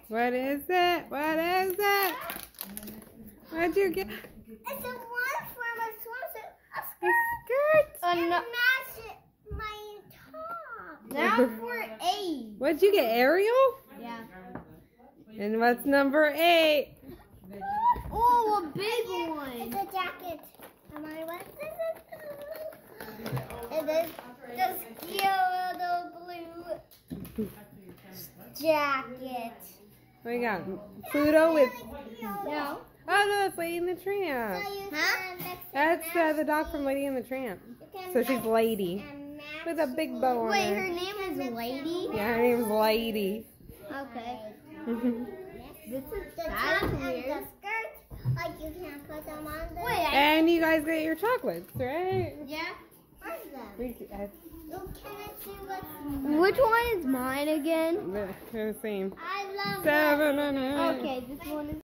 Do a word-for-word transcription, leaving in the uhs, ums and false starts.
What is it? What is it? What'd you get? It's a one from a swimsuit. A A skirt. skirt. And it matches my top. Now for eight. What'd you get, Ariel? Yeah. And what's number eight? Oh, a big one. It's a jacket. Am I what is it? It is the Kyoto blue jacket. We got Pluto with. No. Oh no, that's Lady in the Tramp. Huh? That's uh, the dog from Lady in the Tramp. So she's Lady with a big bow on Wait, her. her name is Lady? Yeah, her name's Lady. Okay. And This is that is weird. The skirt, like you can't put them on the. Wait, I, you guys get your chocolates, right? yeah. Where's them? We, I, Oh, can I see what's Which one is mine again? they're the same. I love Seven and eight. Okay, this one is.